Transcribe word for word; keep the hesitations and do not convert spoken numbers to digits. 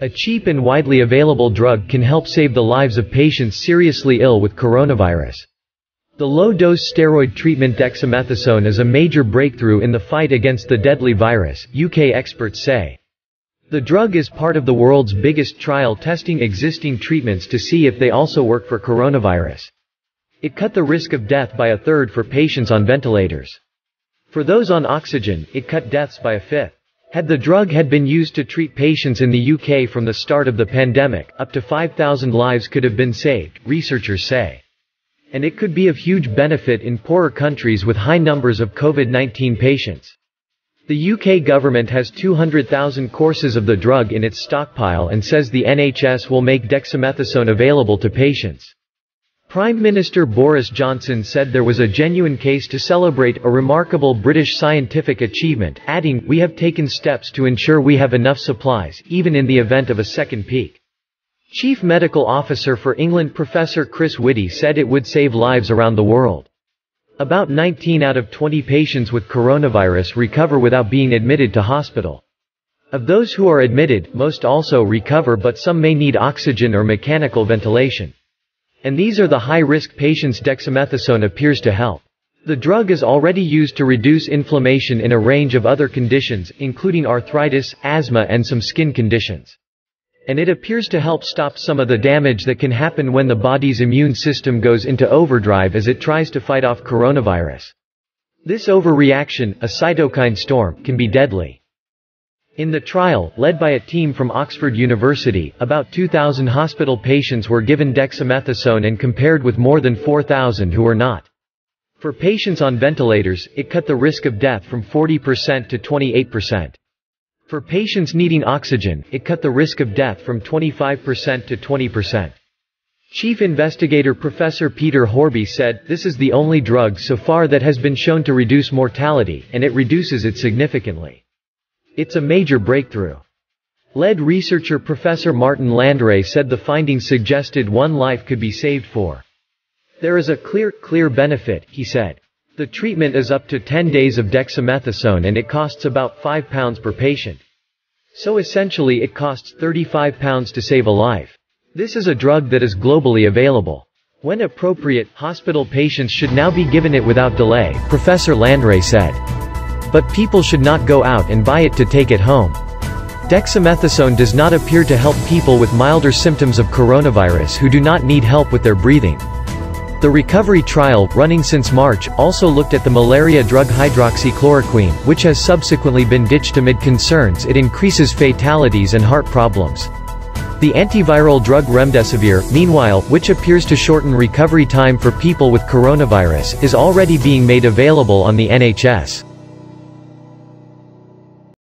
A cheap and widely available drug can help save the lives of patients seriously ill with coronavirus. The low-dose steroid treatment dexamethasone is a major breakthrough in the fight against the deadly virus, U K experts say. The drug is part of the world's biggest trial testing existing treatments to see if they also work for coronavirus. It cut the risk of death by a third for patients on ventilators. For those on oxygen, it cut deaths by a fifth. Had the drug had been used to treat patients in the U K from the start of the pandemic, up to five thousand lives could have been saved, researchers say. And it could be of huge benefit in poorer countries with high numbers of COVID nineteen patients. The U K government has two hundred thousand courses of the drug in its stockpile and says the N H S will make dexamethasone available to patients. Prime Minister Boris Johnson said there was a genuine case to celebrate a remarkable British scientific achievement, adding, "We have taken steps to ensure we have enough supplies, even in the event of a second peak." Chief Medical Officer for England Professor Chris Whitty said it would save lives around the world. About nineteen out of twenty patients with coronavirus recover without being admitted to hospital. Of those who are admitted, most also recover, but some may need oxygen or mechanical ventilation. And these are the high-risk patients dexamethasone appears to help. The drug is already used to reduce inflammation in a range of other conditions, including arthritis, asthma and some skin conditions. And it appears to help stop some of the damage that can happen when the body's immune system goes into overdrive as it tries to fight off coronavirus. This overreaction, a cytokine storm, can be deadly. In the trial, led by a team from Oxford University, about two thousand hospital patients were given dexamethasone and compared with more than four thousand who were not. For patients on ventilators, it cut the risk of death from forty percent to twenty-eight percent. For patients needing oxygen, it cut the risk of death from twenty-five percent to twenty percent. Chief investigator Professor Peter Horby said, "This is the only drug so far that has been shown to reduce mortality, and it reduces it significantly. It's a major breakthrough." Lead researcher Professor Martin Landray said the findings suggested one life could be saved for. "There is a clear, clear benefit," he said. The treatment is up to ten days of dexamethasone and it costs about five pounds per patient. So essentially it costs thirty-five pounds to save a life. This is a drug that is globally available. When appropriate, hospital patients should now be given it without delay, Professor Landray said. But people should not go out and buy it to take it home. Dexamethasone does not appear to help people with milder symptoms of coronavirus who do not need help with their breathing. The recovery trial, running since March, also looked at the malaria drug hydroxychloroquine, which has subsequently been ditched amid concerns it increases fatalities and heart problems. The antiviral drug remdesivir, meanwhile, which appears to shorten recovery time for people with coronavirus, is already being made available on the N H S.